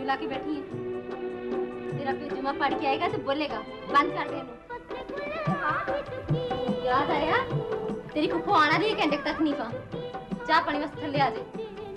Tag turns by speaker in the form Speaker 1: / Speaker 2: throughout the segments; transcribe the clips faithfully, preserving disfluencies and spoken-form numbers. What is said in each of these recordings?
Speaker 1: दाढ़ी उला के बैठी है। तेरा फिर जुमा पढ़ के आएगा तो बोलेगा बंद कर दे। याद आया तेरी फुफो आना दी घंटे तक नहीं पा। चाह पानी वास्ते थल्ले आ जाए।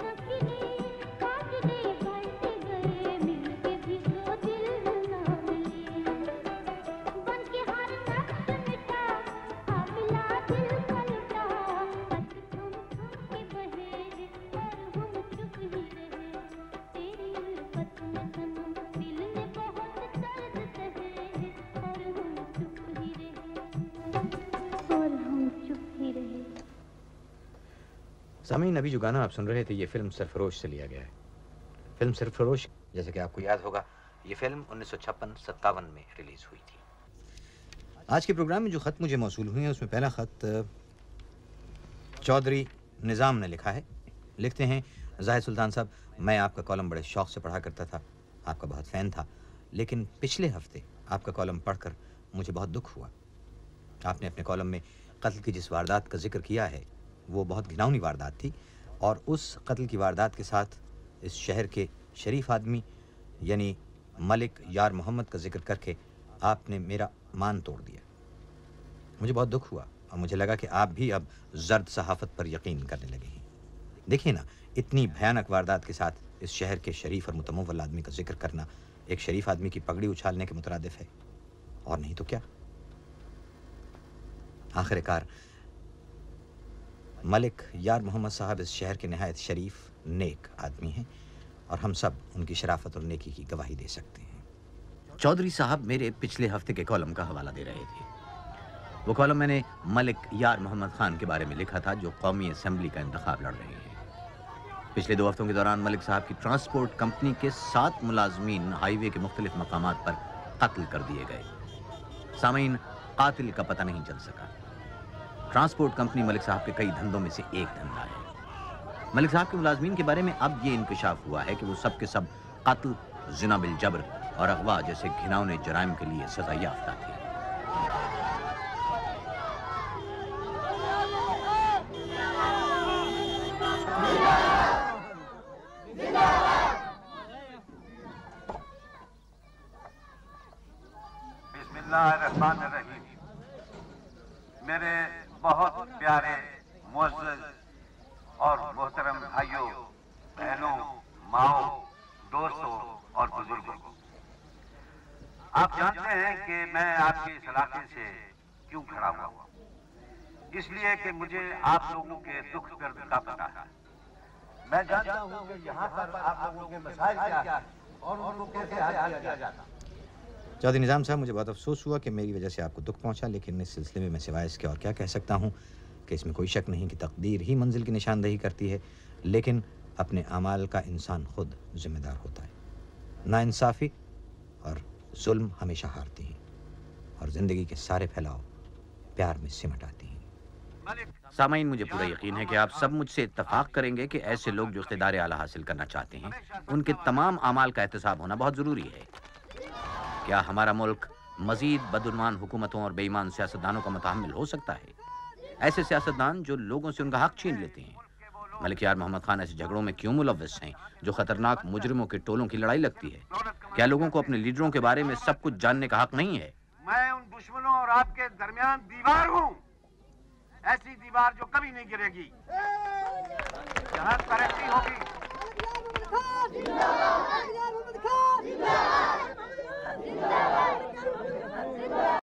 Speaker 2: सामीन, अभी जो गाना आप सुन रहे थे ये फिल्म सरफरोश से लिया गया है। फिल्म सरफरोश, जैसे कि आपको याद होगा, ये फिल्म उन्नीस सौ छप्पन सत्तावन में रिलीज हुई थी। आज के प्रोग्राम में जो ख़त मुझे मौसूल हुए हैं उसमें पहला ख़त चौधरी निज़ाम ने लिखा है। लिखते हैं, ज़ाहिद सुल्तान साहब, मैं आपका कॉलम बड़े शौक़ से पढ़ा करता था, आपका बहुत फ़ैन था, लेकिन पिछले हफ्ते आपका कॉलम पढ़कर मुझे बहुत दुख हुआ। आपने अपने कॉलम में कत्ल की जिस वारदात का जिक्र किया है वो बहुत घिनौनी वारदात थी, और उस कत्ल की वारदात के साथ इस शहर के शरीफ आदमी यानी मलिक यार मोहम्मद का जिक्र करके आपने मेरा मान तोड़ दिया। मुझे बहुत दुख हुआ और मुझे लगा कि आप भी अब जर्द सहाफ़त पर यकीन करने लगे हैं। देखिए ना, इतनी भयानक वारदात के साथ इस शहर के शरीफ और मुतमव्वल आदमी का जिक्र करना एक शरीफ आदमी की पगड़ी उछालने के मुतरादिफ है, और नहीं तो क्या। आखिरकार मलिक यार मोहम्मद साहब इस शहर के नहायत शरीफ नेक आदमी हैं, और हम सब उनकी शराफत और नेकी की गवाही दे सकते हैं। चौधरी साहब मेरे पिछले हफ्ते के कॉलम का हवाला दे रहे थे। वो कॉलम मैंने मलिक यार मोहम्मद खान के बारे में लिखा था, जो कौमी असम्बली का इंतखाब लड़ रहे हैं। पिछले दो हफ्तों के दौरान मलिक साहब की ट्रांसपोर्ट कंपनी के सात मुलाजमीन हाईवे के मुख्तलिफ मकामात पर कत्ल कर दिए गए। सामीन, कातिल का पता नहीं चल सका। ट्रांसपोर्ट कंपनी मलिक साहब के कई धंधों में से एक धंधा है। मलिक साहब के मुलाजमीन के बारे में अब ये इंकशाफ हुआ है कि वो सब के सब कत्ल, जिना बिल जबर और अगवा जैसे घिनौने जराइम के लिए सजा याफ्ता थे।
Speaker 3: बिस्मिल्लाहिर्रहमानिर्रहीम। मेरे बहुत प्यारे मुअज़्ज़ज़ और मोहतरम भाइयों, बहनों, माओ, दोस्तों और बुजुर्गों, आप जानते हैं कि मैं आपके इस इलाके से क्यों खड़ा हुआ। इसलिए कि मुझे आप लोगों के दुख दर्द का पता है। मैं जानता हूँ कि यहाँ पर आप लोगों के मसाइल क्या हैं और उनको कैसे हल किया जाता।
Speaker 2: चौधरी निज़ाम साहब, मुझे बहुत अफसोस हुआ कि मेरी वजह से आपको दुख पहुंचा, लेकिन इस सिलसिले में मैं सिवाय इसके और क्या कह सकता हूं कि इसमें कोई शक नहीं कि तकदीर ही मंजिल की निशानदेही करती है, लेकिन अपने अमाल का इंसान खुद जिम्मेदार होता है। नाइंसाफ़ी और जुल्म हमेशा हारती हैं, और ज़िंदगी के सारे फैलाव प्यार में सिमट आती हैं।
Speaker 4: सामाइन, मुझे पूरा यकीन है कि आप सब मुझसे इत्तफाक करेंगे कि ऐसे लोग जो इख्तिदार आला हासिल करना चाहते हैं, उनके तमाम अमाल का एहतसाब होना बहुत ज़रूरी है। क्या हमारा मुल्क मजीद बदउनवान हुकूमतों और बेईमान सियासतदानों का मुतहम्मिल हो सकता है? ऐसे सियासतदान जो लोगों से उनका हक छीन लेते हैं। मलिक यार मोहम्मद खान ऐसे झगड़ों में क्यों मुलव्वस हैं जो खतरनाक मुजरिमों के टोलों की लड़ाई लगती है? क्या लोगों को अपने लीडरों के बारे में सब कुछ जानने का हक नहीं है?
Speaker 3: मैं उन दुश्मनों और आपके दरमियान दीवार हूँ, ऐसी दीवार जो कभी नहीं गिरेगी। जहाँ तरक्की होगी,
Speaker 1: जिंदाबाद।